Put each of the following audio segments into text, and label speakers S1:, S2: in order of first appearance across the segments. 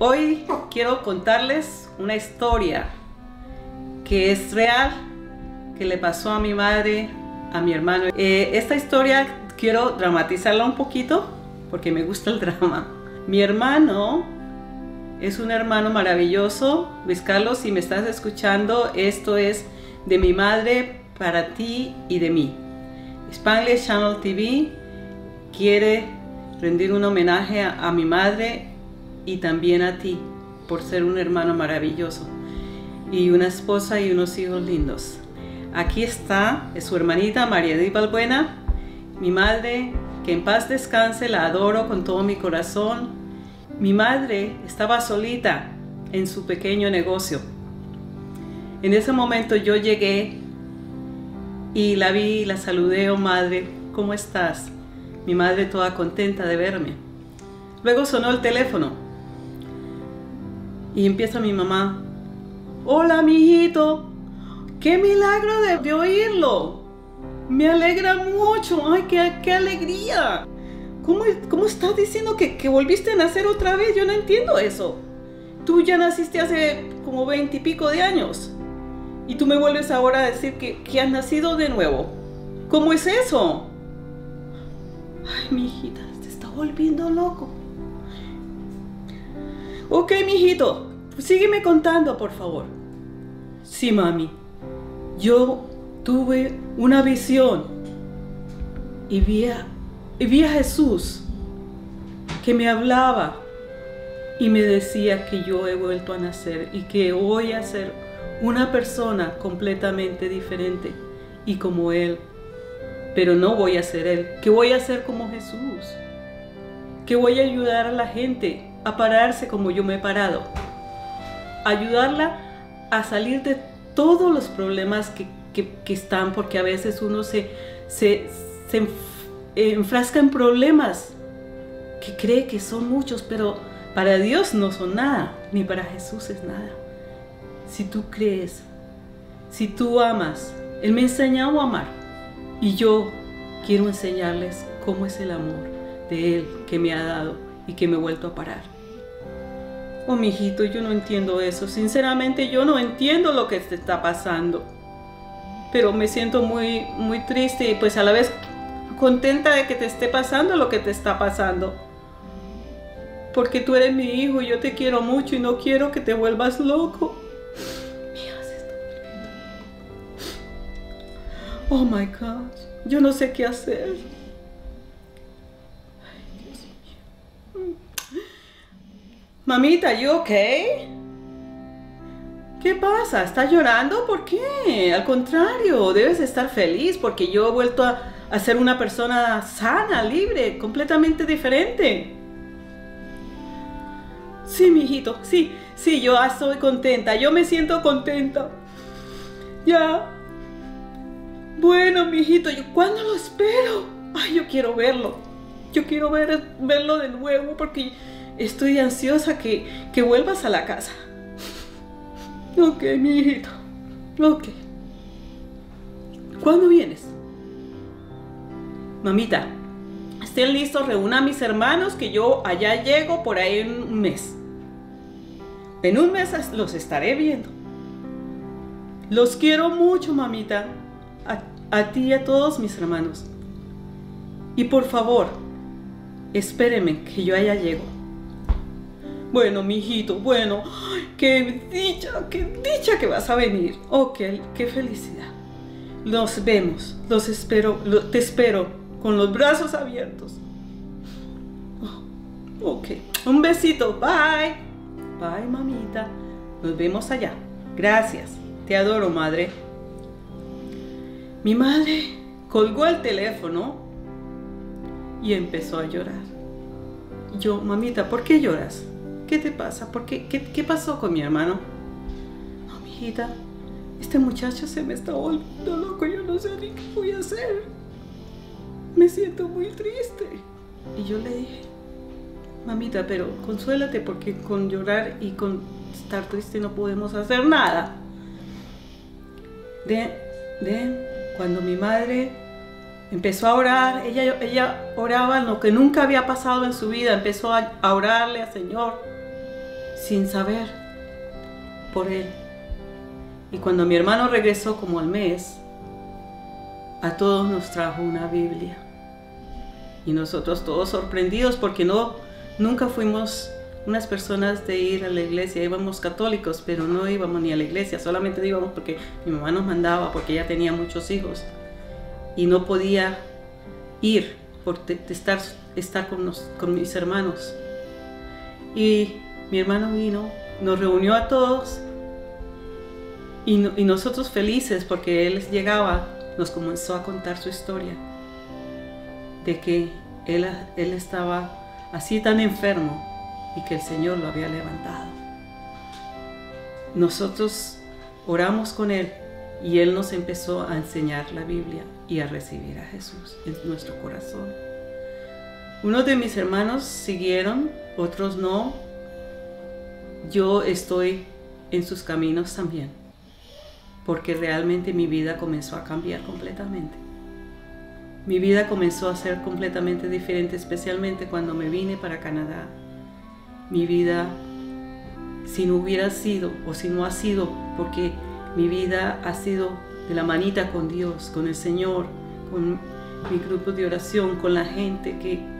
S1: Hoy quiero contarles una historia que es real, que le pasó a mi madre, a mi hermano. Esta historia quiero dramatizarla un poquito porque me gusta el drama. Mi hermano es un hermano maravilloso. Luis Carlos, si me estás escuchando, esto es de mi madre para ti y de mí. Spanglish Channel TV quiere rendir un homenaje a mi madre y también a ti por ser un hermano maravilloso y una esposa y unos hijos lindos. Aquí está, es su hermanita María Edith Balbuena, mi madre, que en paz descanse, la adoro con todo mi corazón. Mi madre estaba solita en su pequeño negocio. En ese momento yo llegué y la vi, la saludé: oh madre, ¿cómo estás? Mi madre toda contenta de verme. Luego sonó el teléfono y empieza mi mamá: hola, mijito, qué milagro de oírlo, me alegra mucho, ay, qué alegría. ¿Cómo estás diciendo que volviste a nacer otra vez? Yo no entiendo eso. Tú ya naciste hace como 20 y pico de años y tú me vuelves ahora a decir que has nacido de nuevo. ¿Cómo es eso? Ay, mi hijita, te está volviendo loco. Ok, mijito, sígueme contando, por favor. Sí, mami, yo tuve una visión y vi a Jesús que me hablaba y me decía que yo he vuelto a nacer y que voy a ser una persona completamente diferente y como Él. Pero no voy a ser Él, que voy a ser como Jesús, que voy a ayudar a la gente a pararse como yo me he parado, ayudarla a salir de todos los problemas que están, porque a veces uno se enfrasca en problemas que cree que son muchos, pero para Dios no son nada, ni para Jesús es nada. Si tú crees, si tú amas, Él me ha enseñado a amar y yo quiero enseñarles cómo es el amor de Él que me ha dado y que me he vuelto a parar. Oh, mijito, yo no entiendo eso. Sinceramente, yo no entiendo lo que te está pasando. Pero me siento muy triste y pues a la vez contenta de que te esté pasando lo que te está pasando. Porque tú eres mi hijo y yo te quiero mucho y no quiero que te vuelvas loco. Mira, se está volviendo. Oh my God, yo no sé qué hacer. Mamita, ¿you okay? ¿Qué pasa? ¿Estás llorando? ¿Por qué? Al contrario, debes estar feliz porque yo he vuelto a ser una persona sana, libre, completamente diferente. Sí, mijito, sí, yo estoy contenta, yo me siento contenta. Ya. Bueno, mijito, ¿cuándo lo espero? Ay, yo quiero verlo. Yo quiero verlo de nuevo porque estoy ansiosa que vuelvas a la casa. Ok, mi hijito. Ok. ¿Cuándo vienes? Mamita, estén listos, reúna a mis hermanos que yo allá llego por ahí en un mes. En un mes los estaré viendo. Los quiero mucho, mamita. A ti y a todos mis hermanos. Y por favor, espéreme que yo allá llego. Bueno, mijito, bueno, qué dicha que vas a venir. Oh, qué felicidad. Nos vemos, los espero, te espero con los brazos abiertos. Oh, ok, un besito, bye. Bye, mamita, nos vemos allá. Gracias, te adoro, madre. Mi madre colgó el teléfono y empezó a llorar. Yo: mamita, ¿por qué lloras? ¿Qué te pasa? ¿Qué pasó con mi hermano? No, mijita, este muchacho se me está volviendo loco, yo no sé ni qué voy a hacer. Me siento muy triste. Y yo le dije: mamita, pero consuélate porque con llorar y con estar triste no podemos hacer nada. Cuando mi madre empezó a orar, ella oraba lo que nunca había pasado en su vida, empezó a orarle al Señor: sin saber por él. Y cuando mi hermano regresó como al mes, a todos nos trajo una Biblia. Y nosotros todos sorprendidos porque nunca fuimos unas personas de ir a la iglesia. Íbamos católicos, pero no íbamos ni a la iglesia. Solamente íbamos porque mi mamá nos mandaba, porque ella tenía muchos hijos. Y no podía ir por estar con mis hermanos. Y mi hermano vino, nos reunió a todos y nosotros felices porque él llegaba, nos comenzó a contar su historia de que él estaba así tan enfermo y que el Señor lo había levantado. Nosotros oramos con él y él nos empezó a enseñar la Biblia y a recibir a Jesús en nuestro corazón. Unos de mis hermanos siguieron, otros no. Yo estoy en sus caminos también, porque realmente mi vida comenzó a cambiar completamente. Mi vida comenzó a ser completamente diferente, especialmente cuando me vine para Canadá. Mi vida, si no hubiera sido, o si no ha sido, porque mi vida ha sido de la manita con Dios, con el Señor, con mi grupo de oración, con la gente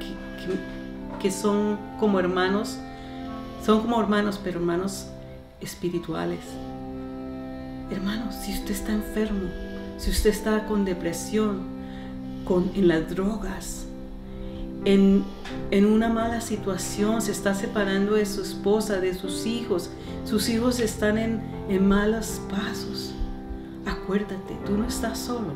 S1: que son como hermanos. Son como hermanos, pero hermanos espirituales. Hermanos, si usted está enfermo, si usted está con depresión, en las drogas, en una mala situación, se está separando de su esposa, de sus hijos están en malos pasos, acuérdate, tú no estás solo.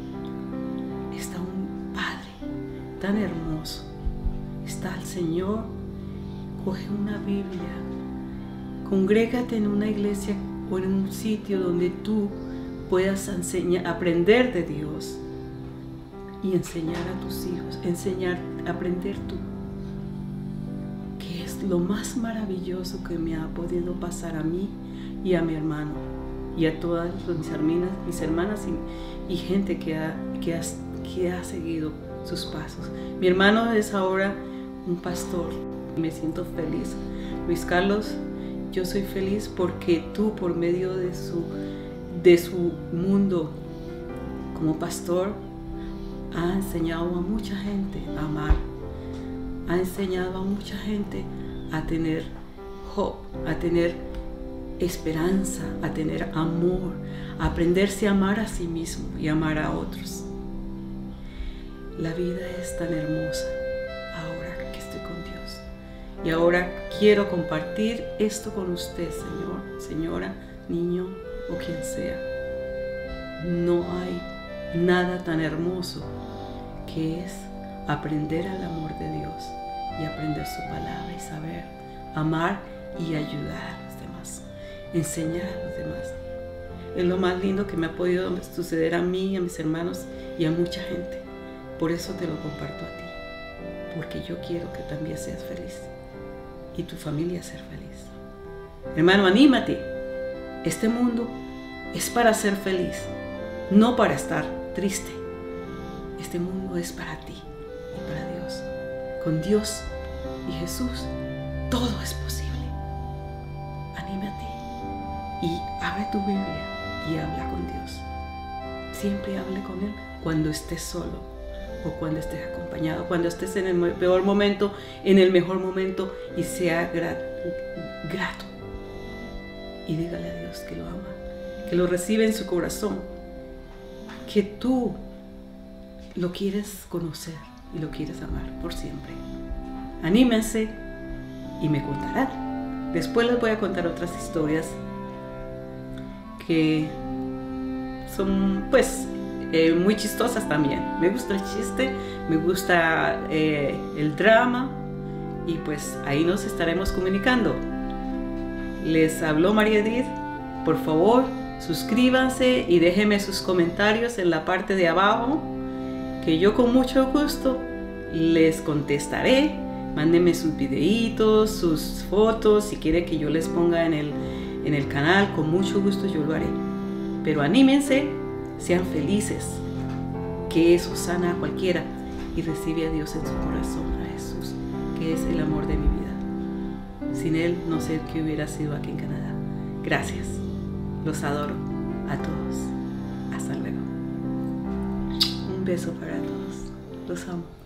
S1: Está un Padre tan hermoso, está el Señor. Coge una Biblia, congrégate en una iglesia o en un sitio donde tú puedas aprender de Dios y enseñar a tus hijos, aprender tú, que es lo más maravilloso que me ha podido pasar a mí y a mi hermano y a todas mis hermanas y gente que ha seguido sus pasos. Mi hermano es ahora un pastor. Me siento feliz. Luis Carlos, yo soy feliz porque tú, por medio de su mundo como pastor, ha enseñado a mucha gente a amar. Ha enseñado a mucha gente a tener hope, a tener esperanza, a tener amor, a aprenderse a amar a sí mismo y amar a otros. La vida es tan hermosa ahora que estoy con Dios. Y ahora quiero compartir esto con usted, señor, señora, niño o quien sea. No hay nada tan hermoso que es aprender al amor de Dios y aprender su palabra y saber amar y ayudar a los demás, enseñar a los demás. Es lo más lindo que me ha podido suceder a mí, a mis hermanos y a mucha gente. Por eso te lo comparto a ti, porque yo quiero que también seas feliz y tu familia ser feliz. Hermano, anímate. Este mundo es para ser feliz, no para estar triste. Este mundo es para ti y para Dios. Con Dios y Jesús todo es posible. Anímate y abre tu Biblia y habla con Dios. Siempre hable con Él cuando estés solo o cuando estés acompañado, cuando estés en el peor momento, en el mejor momento, y sea grato. Y dígale a Dios que lo ama, que lo recibe en su corazón, que tú lo quieres conocer y lo quieres amar por siempre. Anímense y me contarán. Después les voy a contar otras historias que son muy chistosas también. Me gusta el chiste, me gusta el drama, y pues ahí nos estaremos comunicando. Les habló María Edith. Por favor, suscríbanse y déjenme sus comentarios en la parte de abajo, que yo con mucho gusto les contestaré. Mándenme sus videitos, sus fotos, si quieren que yo les ponga en el canal, con mucho gusto yo lo haré. Pero anímense, sean felices, que eso sana a cualquiera, y recibe a Dios en su corazón, a Jesús, que es el amor de mi vida. Sin él no sé qué hubiera sido aquí en Canadá. Gracias. Los adoro a todos. Hasta luego. Un beso para todos. Los amo.